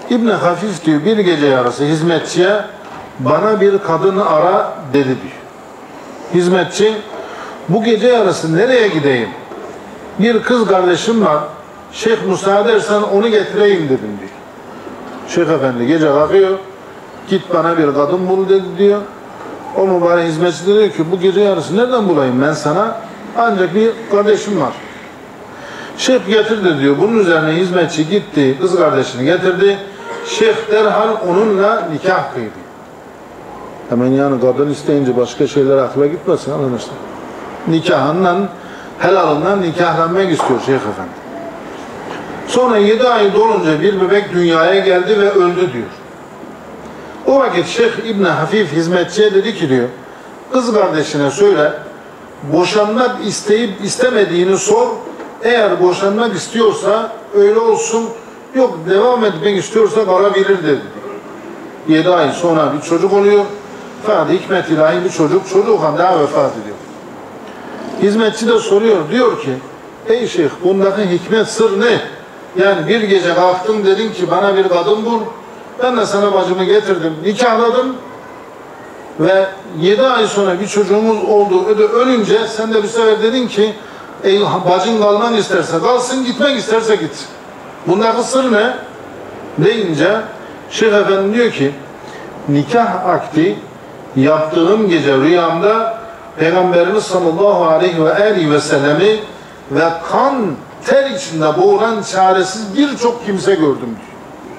İbn Hafif diyor bir gece yarısı hizmetçiye bana bir kadın ara dedi diyor. Hizmetçi bu gece yarısı nereye gideyim? Bir kız kardeşim var. Şeyh müsaade edersen onu getireyim dedim diyor. Şeyh efendi gece kalkıyor. Git bana bir kadın bul dedi diyor. O mübarek hizmetçi diyor ki bu gece yarısı nereden bulayım ben sana? Ancak bir kardeşim var. Şeyh getirdi diyor. Bunun üzerine hizmetçi gitti. Kız kardeşini getirdi. Şeyh derhal onunla nikah kıydı. Hemen yani kadın isteyince başka şeyler akla gitmesin arkadaşlar. Nikahından, helalından nikahlanmak istiyor Şeyh Efendi. Sonra 7 ay dolunca bir bebek dünyaya geldi ve öldü diyor. O vakit Şeyh İbn Hafif hizmetçiye dedi ki diyor, kız kardeşine söyle, boşanmak isteyip istemediğini sor, eğer boşanmak istiyorsa öyle olsun, yok devam etmek istiyorsa kalabilir dedi. 7 ay sonra bir çocuk oluyor, fakat hikmet ilahi bir çocuk daha vefat ediyor. Hizmetçi de soruyor, diyor ki, ey şeyh bundaki hikmet sır ne? Yani bir gece kalktın dedin ki bana bir kadın bul, ben de sana bacımı getirdim, nikahladım ve 7 ay sonra bir çocuğumuz oldu, ölünce sen de bir sefer dedin ki bacın kalman isterse kalsın, gitmek isterse git. Bundaki sır ne? Deyince Şeyh Efendi diyor ki nikah akdi yaptığım gece rüyamda Peygamberimiz sallallahu aleyhi ve sellemi ve kan ter içinde boğulan çaresiz birçok kimse gördüm diyor.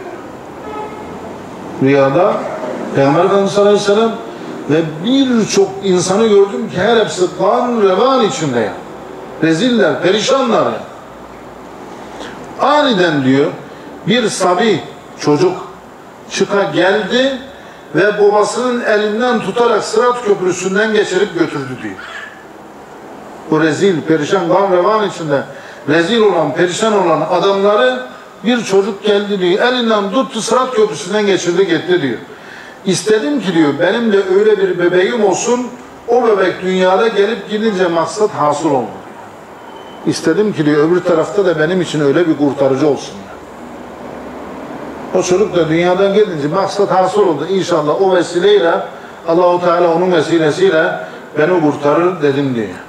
Rüyada Peygamber Efendimiz sallallahu aleyhi ve sellem ve birçok insanı gördüm ki her hepsi kan revan içinde ya. Reziller, perişanlar ya. Aniden diyor bir sabi çocuk çıka geldi ve babasının elinden tutarak Sırat Köprüsü'nden geçirip götürdü diyor. Bu rezil, perişan, kan revan içinde rezil olan, perişan olan adamları bir çocuk geldi diyor. Elinden tuttu, Sırat Köprüsü'nden geçirdi gitti diyor. İstedim ki diyor benim de öyle bir bebeğim olsun, o bebek dünyada gelip gidince maksat hasıl oldu. İstedim ki diyor öbür tarafta da benim için öyle bir kurtarıcı olsun. O çocuk da dünyadan gelince maksat hasıl oldu. İnşallah o vesileyle Allah-u Teala onun vesilesiyle beni kurtarır dedim diye.